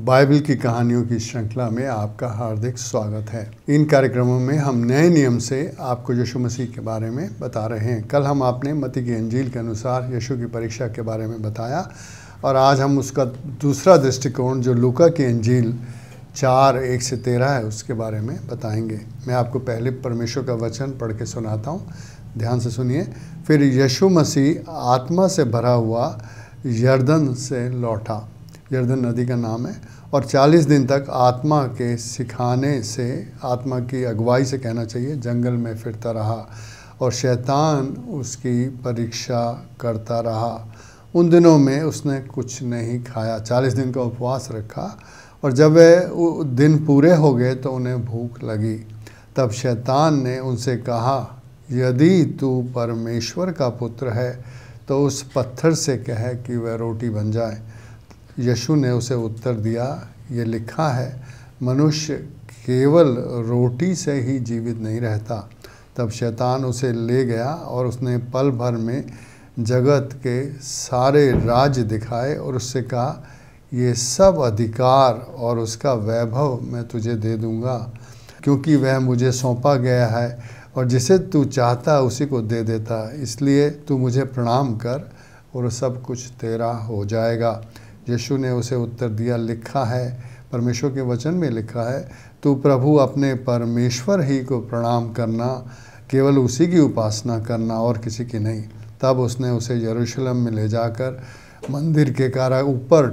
Bible की कहानियों की श्रृंखला में आपका हार्दिक स्वागत है। इन कार्यक्रमों में हम नए नियम से आपको यीशु मसीह के बारे में बता रहे हैं। कल हम आपने मत्ती की इंजील के अनुसार यीशु की परीक्षा के बारे में बताया और आज हम उसका दूसरा दृष्टिकोण जो लूका की इंजील 4:1-13 है उसके बारे में बताएंगे। मैं आपको पहले परमेश्वर का वचन पढ़ के सुनाता हूँ, ध्यान से सुनिए। फिर यीशु मसीह आत्मा से भरा हुआ यरदन से लौटा, यरदन नदी का नाम है, और 40 दिन तक आत्मा के सिखाने से, आत्मा की अगुवाई से कहना चाहिए, जंगल में फिरता रहा और शैतान उसकी परीक्षा करता रहा। उन दिनों में उसने कुछ नहीं खाया, 40 दिन का उपवास रखा, और जब वे दिन पूरे हो गए तो उन्हें भूख लगी। तब शैतान ने उनसे कहा, यदि तू परमेश्वर का पुत्र है तो उस पत्थर से कह कि वह रोटी बन जाए। यीशु ने उसे उत्तर दिया, ये लिखा है, मनुष्य केवल रोटी से ही जीवित नहीं रहता। तब शैतान उसे ले गया और उसने पल भर में जगत के सारे राज्य दिखाए और उससे कहा, ये सब अधिकार और उसका वैभव मैं तुझे दे दूंगा, क्योंकि वह मुझे सौंपा गया है और जिसे तू चाहता उसी को दे देता। इसलिए तू मुझे प्रणाम कर और सब कुछ तेरा हो जाएगा। यीशु ने उसे उत्तर दिया, लिखा है, परमेश्वर के वचन में लिखा है, तू प्रभु अपने परमेश्वर ही को प्रणाम करना, केवल उसी की उपासना करना और किसी की नहीं। तब उसने उसे यरूशलेम में ले जाकर मंदिर के ऊपर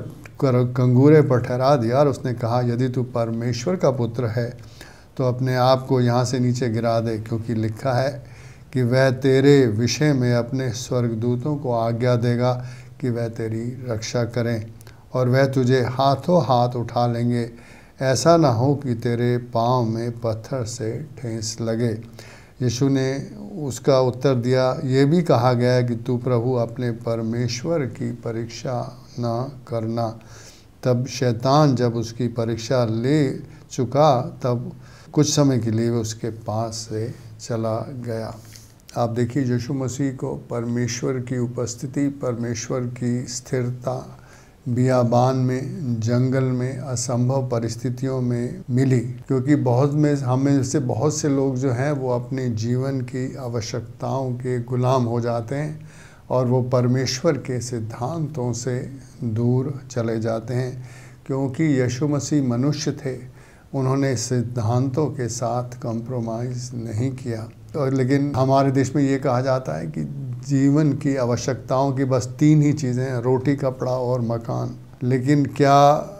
कंगूरे पर ठहरा दिया और उसने कहा, यदि तू परमेश्वर का पुत्र है तो अपने आप को यहाँ से नीचे गिरा दे, क्योंकि लिखा है कि वह तेरे विषय में अपने स्वर्गदूतों को आज्ञा देगा कि वह तेरी रक्षा करें और वह तुझे हाथों हाथ उठा लेंगे, ऐसा ना हो कि तेरे पाँव में पत्थर से ठेस लगे। यीशु ने उसका उत्तर दिया, ये भी कहा गया है कि तू प्रभु अपने परमेश्वर की परीक्षा न करना। तब शैतान जब उसकी परीक्षा ले चुका तब कुछ समय के लिए उसके पास से चला गया। आप देखिए, यीशु मसीह को परमेश्वर की उपस्थिति, परमेश्वर की स्थिरता बियाबान में, जंगल में, असंभव परिस्थितियों में मिली, क्योंकि हमें से बहुत से लोग जो हैं वो अपने जीवन की आवश्यकताओं के गुलाम हो जाते हैं और वो परमेश्वर के सिद्धांतों से दूर चले जाते हैं। क्योंकि यीशु मसीह मनुष्य थे, उन्होंने सिद्धांतों के साथ कंप्रोमाइज़ नहीं किया। और लेकिन हमारे देश में ये कहा जाता है कि जीवन की आवश्यकताओं की बस 3 ही चीज़ें हैं, रोटी, कपड़ा और मकान। लेकिन क्या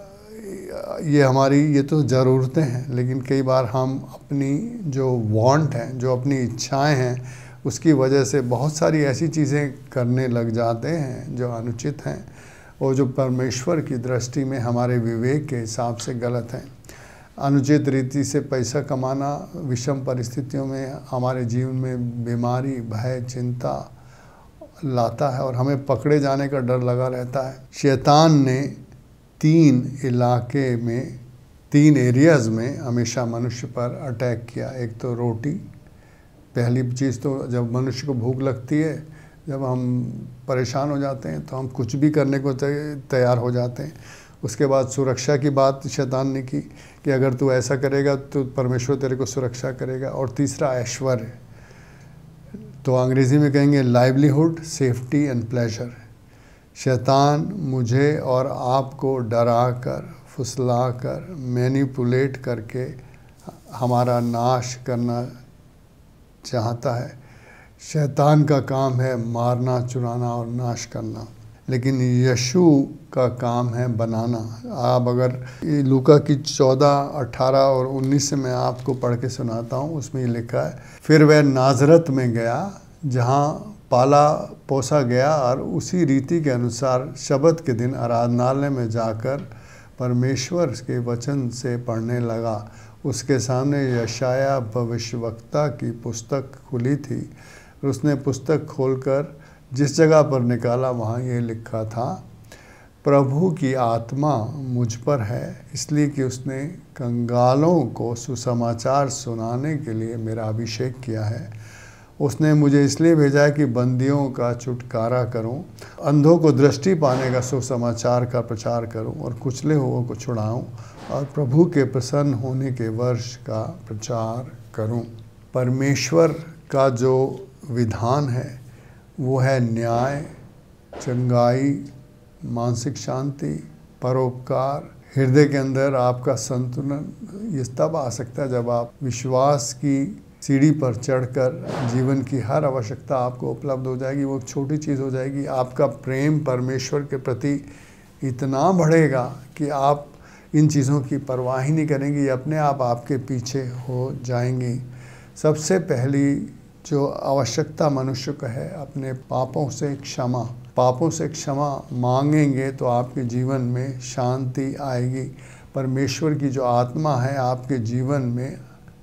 ये तो ज़रूरतें हैं, लेकिन कई बार हम अपनी जो वांट हैं, जो अपनी इच्छाएं हैं, उसकी वजह से बहुत सारी ऐसी चीज़ें करने लग जाते हैं जो अनुचित हैं और जो परमेश्वर की दृष्टि में हमारे विवेक के हिसाब से गलत हैं। अनुचित रीति से पैसा कमाना विषम परिस्थितियों में हमारे जीवन में बीमारी, भय, चिंता लाता है और हमें पकड़े जाने का डर लगा रहता है। शैतान ने 3 एरियाज़ में हमेशा मनुष्य पर अटैक किया। एक तो रोटी, पहली चीज़ तो जब मनुष्य को भूख लगती है, जब हम परेशान हो जाते हैं तो हम कुछ भी करने को तैयार हो जाते हैं। उसके बाद सुरक्षा की बात शैतान ने की कि अगर तू ऐसा करेगा तो परमेश्वर तेरे को सुरक्षा करेगा। और तीसरा ऐश्वर्य, तो अंग्रेज़ी में कहेंगे लाइवलीहुड, सेफ्टी एंड प्लेजर। शैतान मुझे और आपको डरा कर, फुसला कर, मैनिपुलेट करके हमारा नाश करना चाहता है। शैतान का काम है मारना, चुराना और नाश करना, लेकिन यीशु का काम है बनाना। आप अगर लूका की 14, 18 और 19 से मैं आपको पढ़ के सुनाता हूँ, उसमें ये लिखा है, फिर वह नाजरत में गया जहाँ पाला पोसा गया और उसी रीति के अनुसार शबत के दिन आराधनालय में जाकर परमेश्वर के वचन से पढ़ने लगा। उसके सामने यशाया भविष्यवक्ता की पुस्तक खुली थी और उसने पुस्तक खोलकर जिस जगह पर निकाला वहाँ ये लिखा था, प्रभु की आत्मा मुझ पर है, इसलिए कि उसने कंगालों को सुसमाचार सुनाने के लिए मेरा अभिषेक किया है। उसने मुझे इसलिए भेजा है कि बंदियों का छुटकारा करूं, अंधों को दृष्टि पाने का सुसमाचार का प्रचार करूं और कुचले हुओं को छुड़ाऊं और प्रभु के प्रसन्न होने के वर्ष का प्रचार करूं। परमेश्वर का जो विधान है वो है न्याय, चंगाई, मानसिक शांति, परोपकार, हृदय के अंदर आपका संतुलन। ये तब आ सकता है जब आप विश्वास की सीढ़ी पर चढ़कर जीवन की हर आवश्यकता आपको उपलब्ध हो जाएगी, वो छोटी चीज़ हो जाएगी। आपका प्रेम परमेश्वर के प्रति इतना बढ़ेगा कि आप इन चीज़ों की परवाह ही नहीं करेंगी, अपने आप आपके पीछे हो जाएंगी। सबसे पहली जो आवश्यकता मनुष्य का है, अपने पापों से क्षमा। पापों से क्षमा मांगेंगे तो आपके जीवन में शांति आएगी, परमेश्वर की जो आत्मा है आपके जीवन में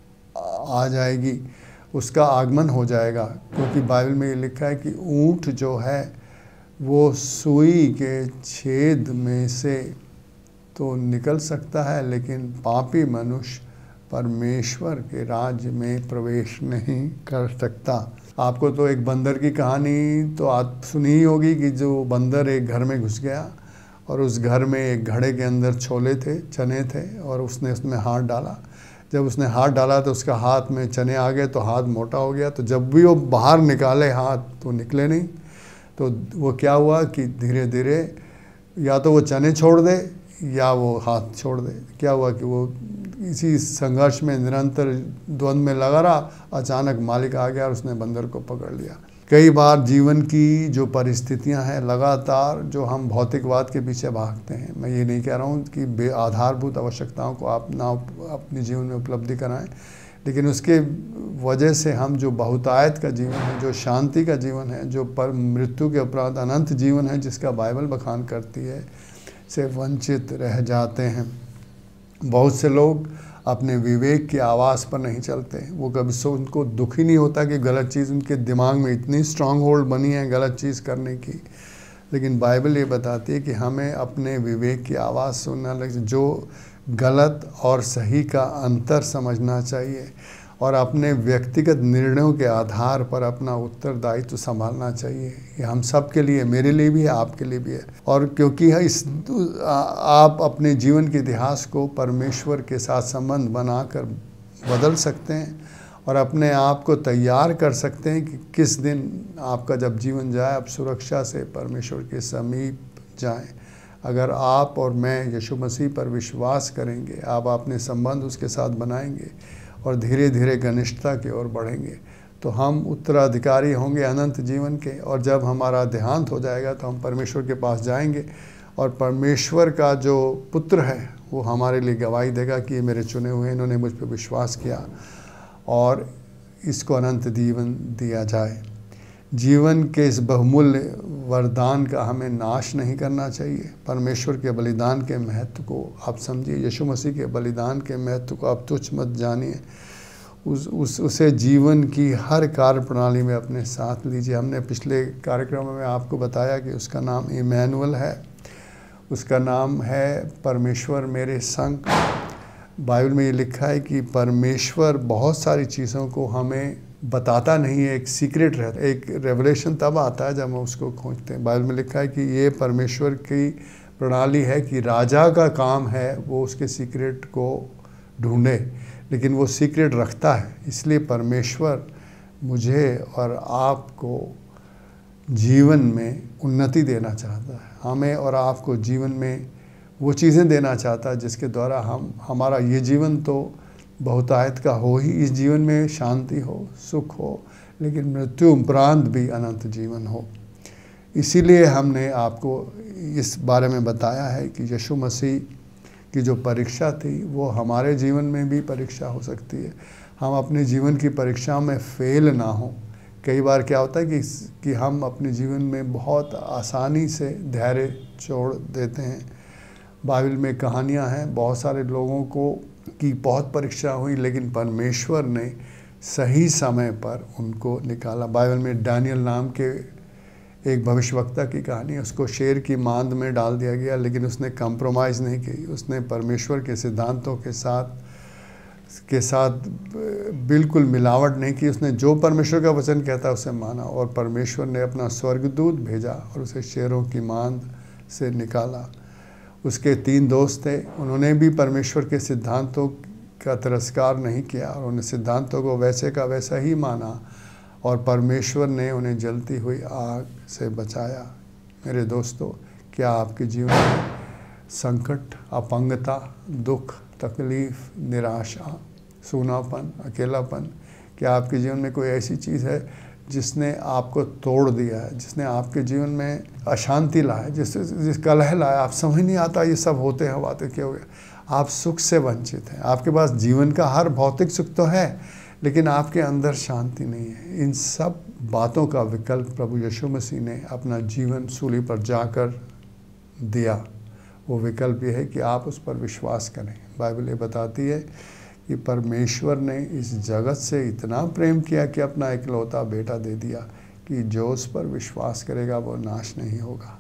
आ जाएगी, उसका आगमन हो जाएगा। क्योंकि बाइबल में ये लिखा है कि ऊँट जो है वो सुई के छेद में से तो निकल सकता है, लेकिन पापी मनुष्य परमेश्वर के राज्य में प्रवेश नहीं कर सकता। आपको तो एक बंदर की कहानी तो आप सुनी ही होगी कि जो बंदर एक घर में घुस गया और उस घर में एक घड़े के अंदर छोले थे, चने थे, और उसने उसमें हाथ डाला। जब उसने हाथ डाला तो उसका हाथ में चने आ गए तो हाथ मोटा हो गया। तो जब भी वो बाहर निकाले हाथ तो निकले नहीं। तो वो क्या हुआ कि धीरे धीरे या तो वो चने छोड़ दे या वो हाथ छोड़ दे। क्या हुआ कि वो इसी संघर्ष में निरंतर द्वंद्व में लगा रहा। अचानक मालिक आ गया और उसने बंदर को पकड़ लिया। कई बार जीवन की जो परिस्थितियां हैं, लगातार जो हम भौतिकवाद के पीछे भागते हैं, मैं ये नहीं कह रहा हूँ कि आधारभूत आवश्यकताओं को आप ना अपने जीवन में उपलब्धि कराएं, लेकिन उसके वजह से हम जो बहुतायत का जीवन है, जो शांति का जीवन है, जो पर मृत्यु के उपरांत अनंत जीवन है जिसका बाइबल बखान करती है, से वंचित रह जाते हैं। बहुत से लोग अपने विवेक की आवाज़ पर नहीं चलते। वो कभी उनको दुख ही नहीं होता कि गलत चीज़ उनके दिमाग में इतनी स्ट्रांग होल्ड बनी है गलत चीज़ करने की। लेकिन बाइबल ये बताती है कि हमें अपने विवेक की आवाज़ सुनना लगे, जो गलत और सही का अंतर समझना चाहिए और अपने व्यक्तिगत निर्णयों के आधार पर अपना उत्तरदायित्व संभालना चाहिए। ये हम सब के लिए, मेरे लिए भी है, आपके लिए भी है। और क्योंकि आप अपने जीवन के इतिहास को परमेश्वर के साथ संबंध बनाकर बदल सकते हैं और अपने आप को तैयार कर सकते हैं कि किस दिन आपका जब जीवन जाए आप सुरक्षा से परमेश्वर के समीप जाएं। अगर आप और मैं यीशु मसीह पर विश्वास करेंगे, आप अपने संबंध उसके साथ बनाएंगे और धीरे धीरे घनिष्ठता की ओर बढ़ेंगे, तो हम उत्तराधिकारी होंगे अनंत जीवन के। और जब हमारा देहांत हो जाएगा तो हम परमेश्वर के पास जाएंगे और परमेश्वर का जो पुत्र है वो हमारे लिए गवाही देगा कि ये मेरे चुने हुए, इन्होंने मुझ पर विश्वास किया और इसको अनंत जीवन दिया जाए। जीवन के इस बहुमूल्य वरदान का हमें नाश नहीं करना चाहिए। परमेश्वर के बलिदान के महत्व को आप समझिए, यीशु मसीह के बलिदान के महत्व को आप तुच्छ मत जानिए। उसे जीवन की हर कार्य प्रणाली में अपने साथ लीजिए। हमने पिछले कार्यक्रम में आपको बताया कि उसका नाम इमैनुअल है, उसका नाम है परमेश्वर मेरे संग। बाइबल में ये लिखा है कि परमेश्वर बहुत सारी चीज़ों को हमें बताता नहीं है, एक सीक्रेट रहता है। एक रेवलेशन तब आता है जब हम उसको खोजते हैं। बाइबल में लिखा है कि ये परमेश्वर की प्रणाली है कि राजा का काम है वो उसके सीक्रेट को ढूंढे, लेकिन वो सीक्रेट रखता है। इसलिए परमेश्वर मुझे और आपको जीवन में उन्नति देना चाहता है, हमें और आपको जीवन में वो चीज़ें देना चाहता है जिसके द्वारा हमारा ये जीवन तो बहुतायत का हो ही, इस जीवन में शांति हो, सुख हो, लेकिन मृत्यु उपरांत भी अनंत जीवन हो। इसीलिए हमने आपको इस बारे में बताया है कि यीशु मसीह की जो परीक्षा थी वो हमारे जीवन में भी परीक्षा हो सकती है। हम अपने जीवन की परीक्षा में फेल ना हो। कई बार क्या होता है कि हम अपने जीवन में बहुत आसानी से धैर्य छोड़ देते हैं। बाइबल में कहानियाँ हैं, बहुत सारे लोगों को की बहुत परीक्षा हुई, लेकिन परमेश्वर ने सही समय पर उनको निकाला। बाइबल में डैनियल नाम के एक भविष्यवक्ता की कहानी है। उसको शेर की मांद में डाल दिया गया, लेकिन उसने कंप्रोमाइज़ नहीं की। उसने परमेश्वर के सिद्धांतों के साथ के साथ बिल्कुल मिलावट नहीं की। उसने जो परमेश्वर का वचन कहता उसे माना, और परमेश्वर ने अपना स्वर्गदूत भेजा और उसे शेरों की मांद से निकाला। उसके 3 दोस्त थे, उन्होंने भी परमेश्वर के सिद्धांतों का तिरस्कार नहीं किया और उन्हें सिद्धांतों को वैसे का वैसा ही माना, और परमेश्वर ने उन्हें जलती हुई आग से बचाया। मेरे दोस्तों, क्या आपके जीवन में संकट, अपंगता, दुख, तकलीफ, निराशा, सूनापन, अकेलापन, क्या आपके जीवन में कोई ऐसी चीज़ है जिसने आपको तोड़ दिया है, जिसने आपके जीवन में अशांति लाया, जिस कलह लाया? आप समझ नहीं आता ये सब होते हैं बातें क्या हो गया। आप सुख से वंचित हैं। आपके पास जीवन का हर भौतिक सुख तो है, लेकिन आपके अंदर शांति नहीं है। इन सब बातों का विकल्प प्रभु यीशु मसीह ने अपना जीवन सूली पर जाकर दिया। वो विकल्प ये है कि आप उस पर विश्वास करें। बाइबल ये बताती है कि परमेश्वर ने इस जगत से इतना प्रेम किया कि अपना इकलौता बेटा दे दिया कि जो उस पर विश्वास करेगा वो नाश नहीं होगा।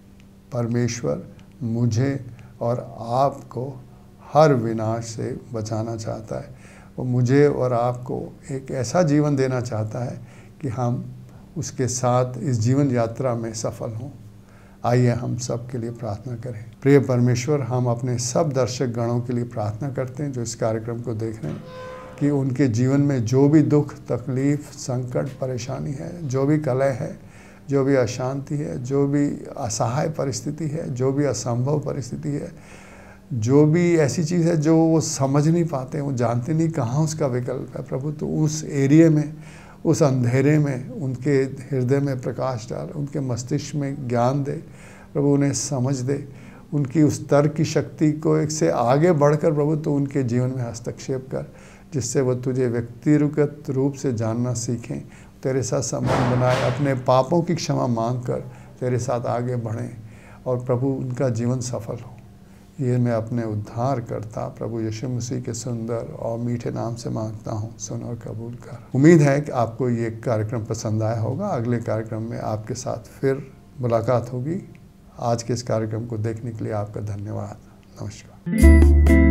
परमेश्वर मुझे और आपको हर विनाश से बचाना चाहता है। वो मुझे और आपको एक ऐसा जीवन देना चाहता है कि हम उसके साथ इस जीवन यात्रा में सफल हों। आइए हम सब के लिए प्रार्थना करें। प्रिय परमेश्वर, हम अपने सब दर्शक गणों के लिए प्रार्थना करते हैं जो इस कार्यक्रम को देख रहे हैं, कि उनके जीवन में जो भी दुख, तकलीफ, संकट, परेशानी है, जो भी कलह है, जो भी अशांति है, जो भी असहाय परिस्थिति है, जो भी असंभव परिस्थिति है, जो भी ऐसी चीज़ है जो वो समझ नहीं पाते, वो जानते नहीं कहाँ उसका विकल्प है, प्रभु तो उस एरिया में, उस अंधेरे में उनके हृदय में प्रकाश डाल, उनके मस्तिष्क में ज्ञान दे प्रभु, उन्हें समझ दे, उनकी उस तर्क की शक्ति को एक से आगे बढ़कर प्रभु तो उनके जीवन में हस्तक्षेप कर, जिससे वो तुझे व्यक्तिगत रूप से जानना सीखें, तेरे साथ संबंध बनाए, अपने पापों की क्षमा मांग कर तेरे साथ आगे बढ़ें और प्रभु उनका जीवन सफल हो। ये मैं अपने उद्धार करता प्रभु यीशु मसीह के सुंदर और मीठे नाम से मांगता हूँ, सुन और कबूल कर। उम्मीद है कि आपको ये कार्यक्रम पसंद आया होगा। अगले कार्यक्रम में आपके साथ फिर मुलाकात होगी। आज के इस कार्यक्रम को देखने के लिए आपका धन्यवाद। नमस्कार।